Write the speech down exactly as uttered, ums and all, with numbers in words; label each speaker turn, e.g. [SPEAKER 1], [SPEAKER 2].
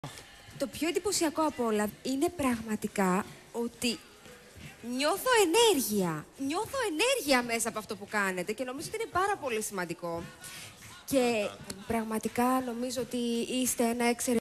[SPEAKER 1] Το πιο εντυπωσιακό από όλα είναι πραγματικά ότι νιώθω ενέργεια. Νιώθω ενέργεια μέσα από αυτό που κάνετε και νομίζω ότι είναι πάρα πολύ σημαντικό. Και πραγματικά νομίζω ότι είστε ένα εξαιρετικό